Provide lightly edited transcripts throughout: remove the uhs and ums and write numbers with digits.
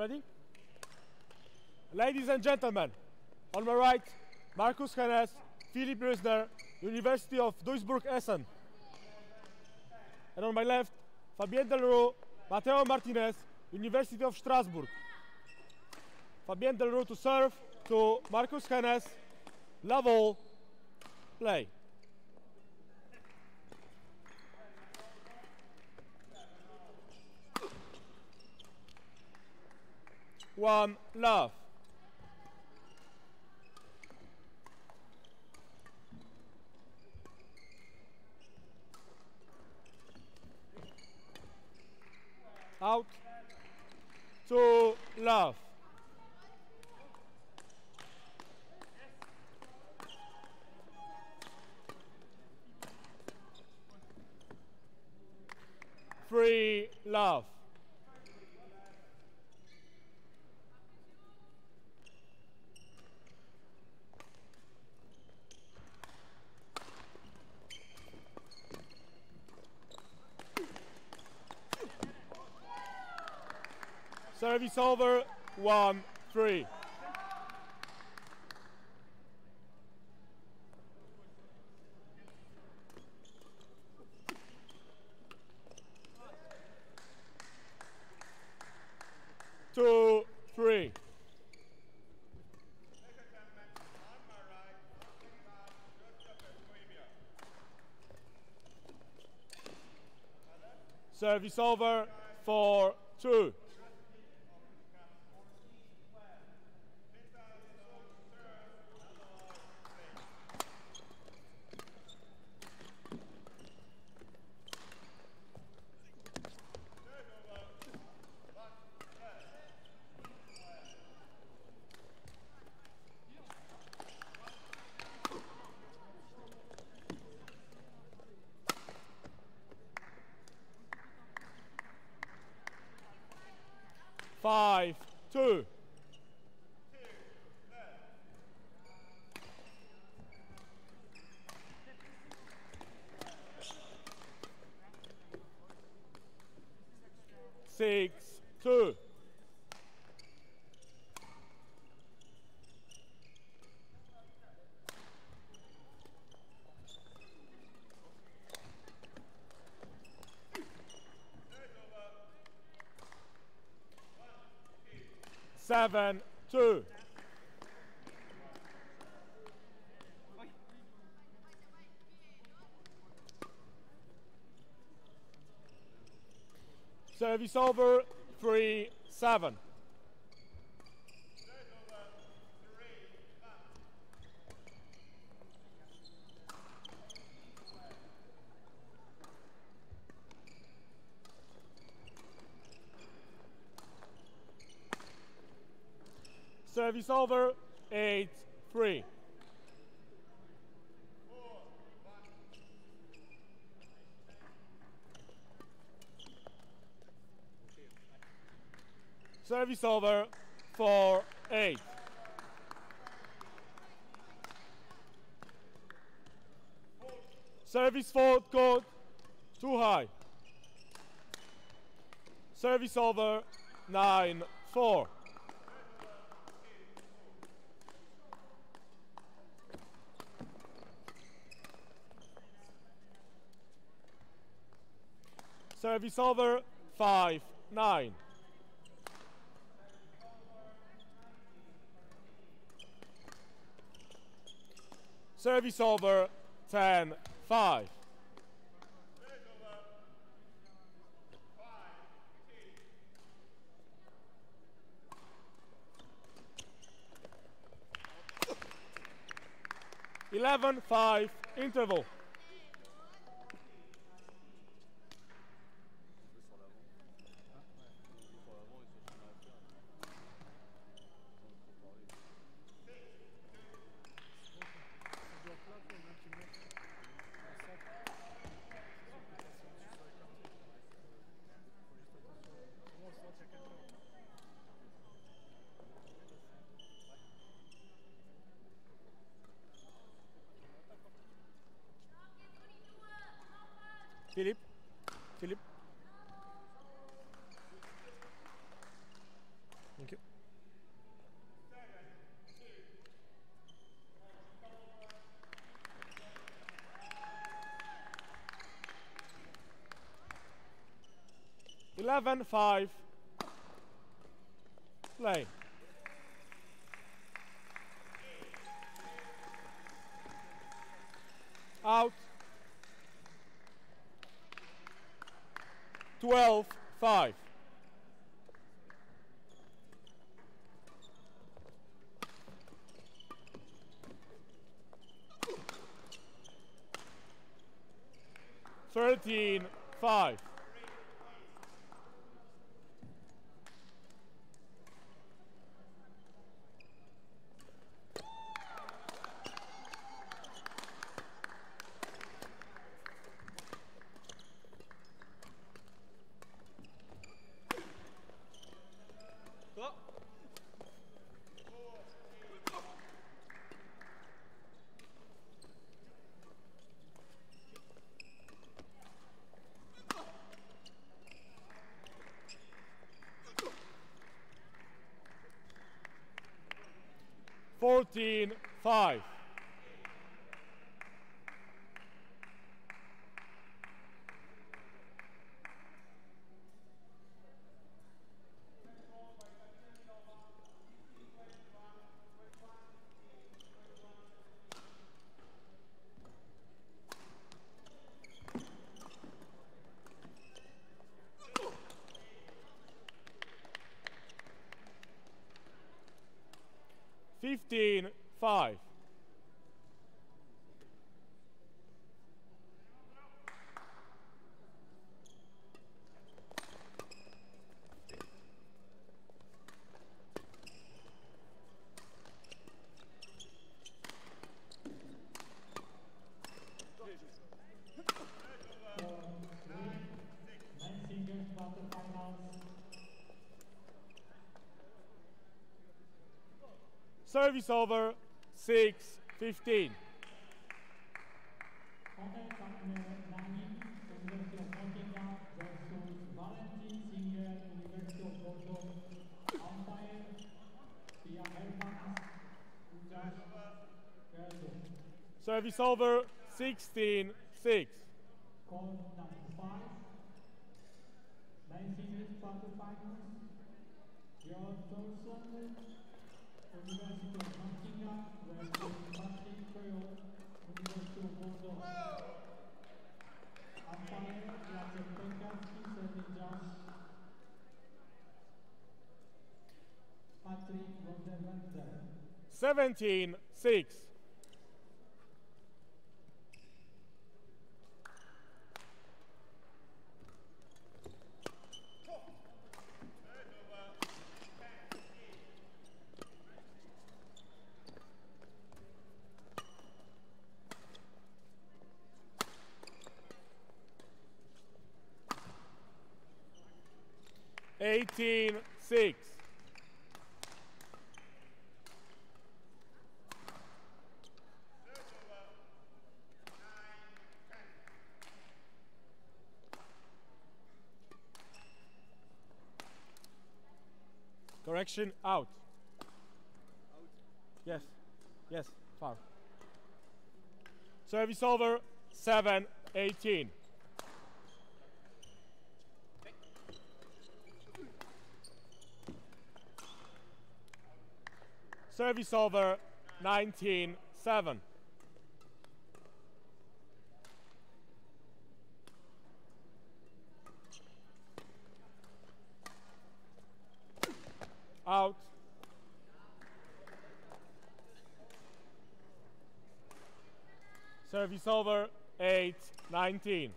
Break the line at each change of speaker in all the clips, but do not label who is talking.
Ready? Ladies and gentlemen, on my right, Markus Hennes, Philipp Rösner, University of Duisburg-Essen. And on my left, Fabien Delroux, Matteo Martinez, University of Strasbourg. Fabien Delroux to serve to Markus Hennes, level, play. One love. Out. Two love. Three love. Service over, 1-3. Two, three. Service over, 4-2. Five, two. Six, two. Seven, two. Service over, 3-7. Service over, 8-3. Service over, 4-8. Service fault code, too high. Service over, 9-4. Service over, 5-9. Service over, 10-5. Eleven, 5, interval. Philipp. 11-5. Play. Out. 12-5. Thirteen, 5.
Stop.
14-5. Fifteen, 5. Service over, 6-15. Service over, 16-6.
Call number 5. 9 singles quarterfinals. George Dawson, University of Nottingham, versus Patrick Coyle, University of Bordeaux. Umpire, Jacek Pękowski, serving judge Patrick Rosenwender.
17-6. Eighteen, 6. Correction, out. Yes, yes, foul. Service over, 7-18. Service over, 19-7. Out. Service over, 8-19.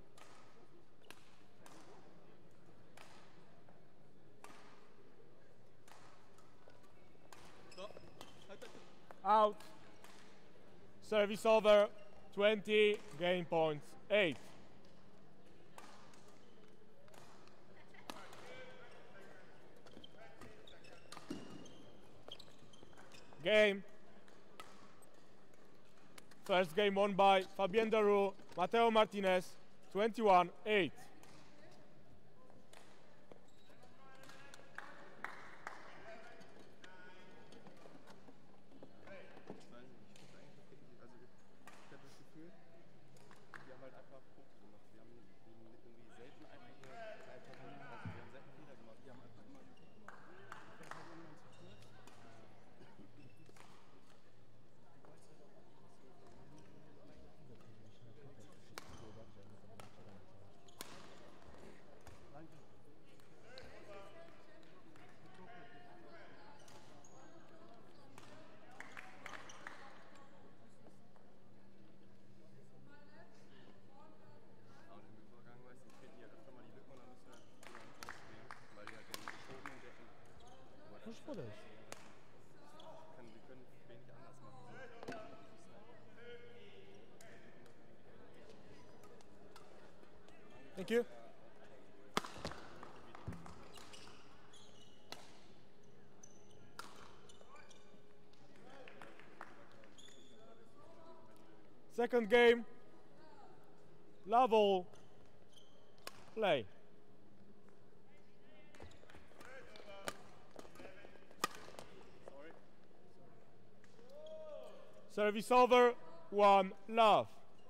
Out. Service over, 20, game points, 8. Game. First game won by Fabien Darou, Mateo Martinez, 21-8. Thank you. Second game, level, play. Service over, 1 love.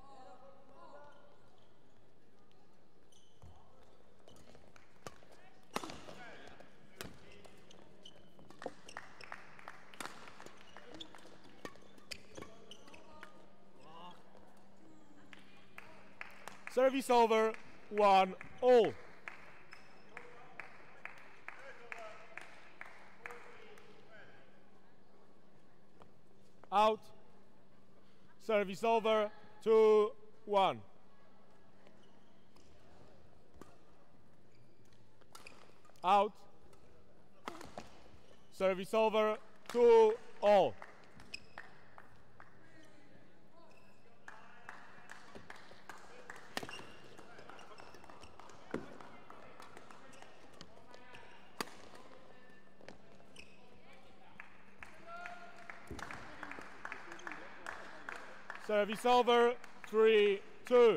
Service over, 1 all. Out. Service over, 2-1. Out. Service over, 2-all. Service over, 3-2.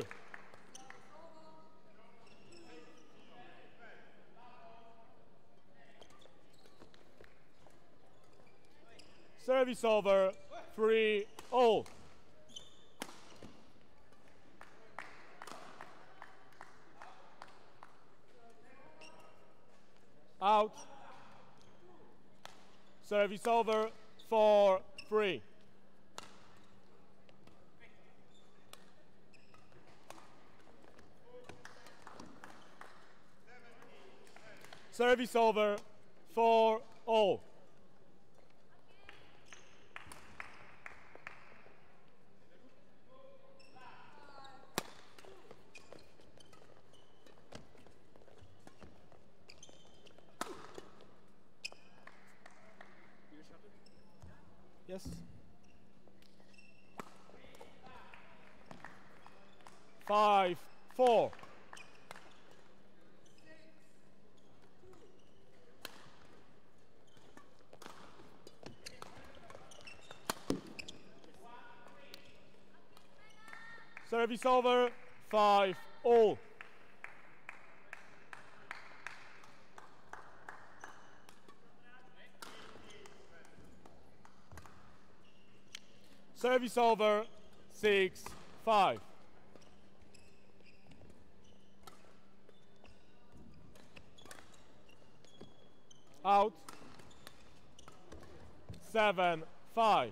Service over, 3-all. Out. Service over, 4-3. Service over, 4-all. Yes. 5-4. Service over, 5-all. Service over, 6-5. Out. 7-5.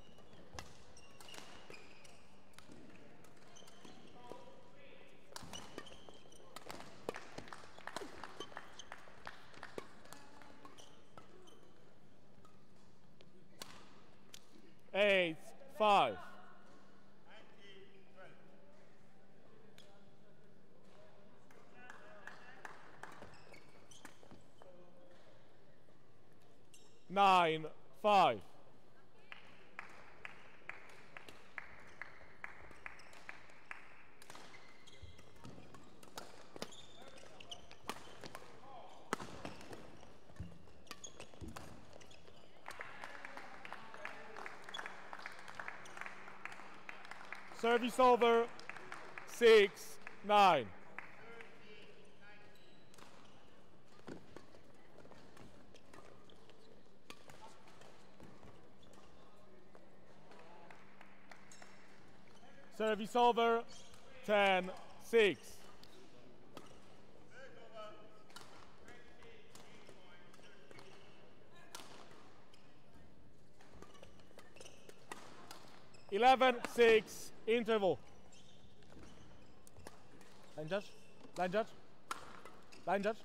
Eight, 5. Nine, 5. Service over, 6-9. Service over, 10-6. Eleven, 6, interval. Line judge, line judge, line judge.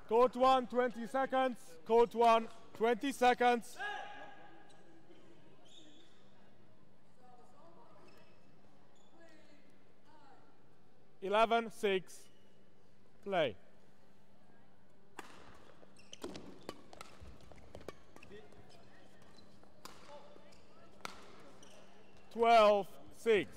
Court 1, 20 seconds. Court 1, 20 seconds. Eleven, 6, play. 12, 6.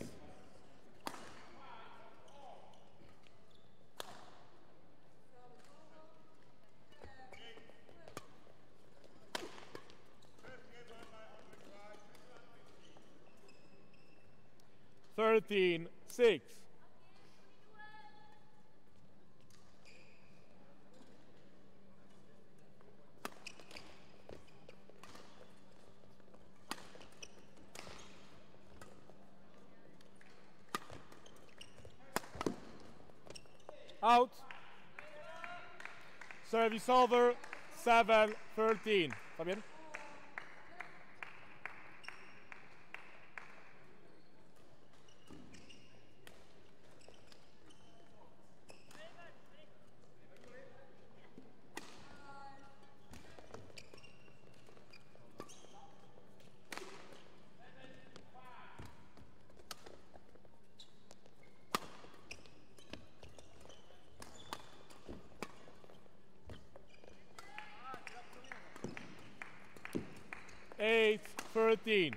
Thirteen, 6. Out. Service over, 7, 13. Fabian? Eight, 13.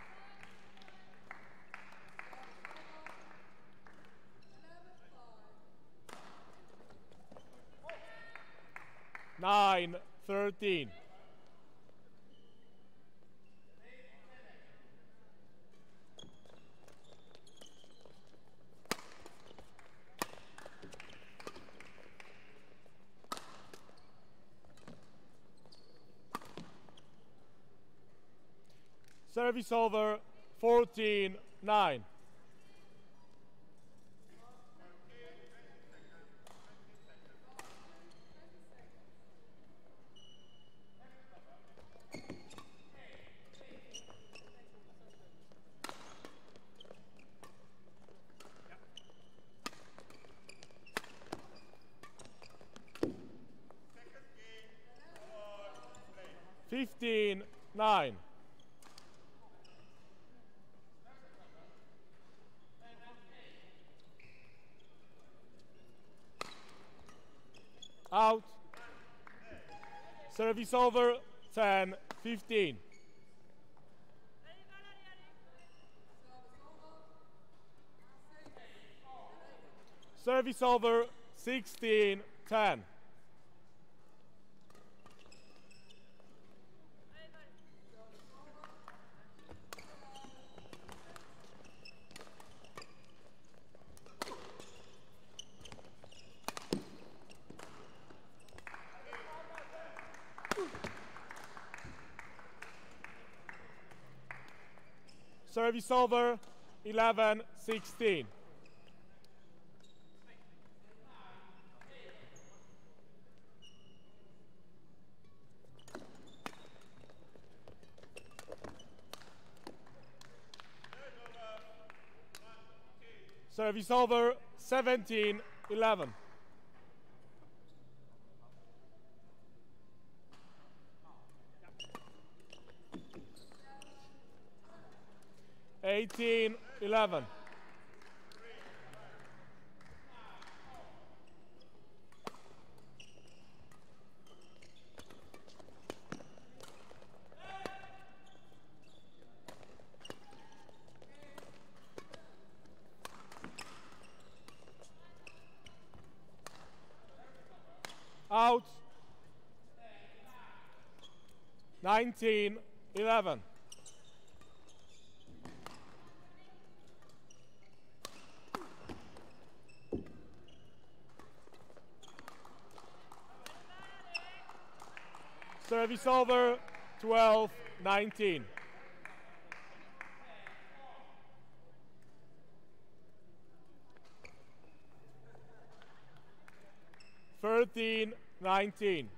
Nine, 13. Service over, 14, 9. Fifteen, 9. Out. Service over, 10, 15. Service over, 16, 10. Service over, 11, 16. Service over, 17, 11. Eighteen, 11. Out. 19, 11. Service over, 12, 19. Thirteen, 19.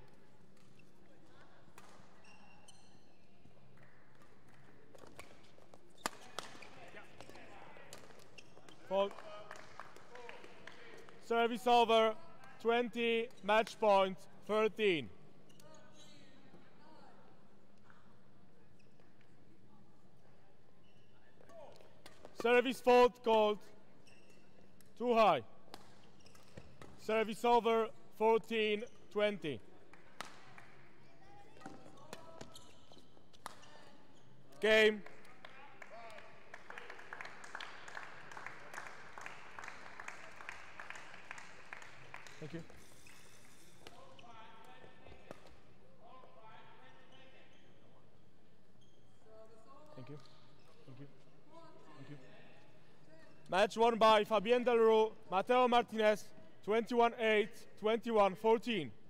Service over, 20, match point, 13. Service fault called. Too high. Service over, 14-20. Game. Thank you. Thank you. Thank you. Thank you. Match won by Fabien Delraux, Matteo Martinez, 21-8, 21-14.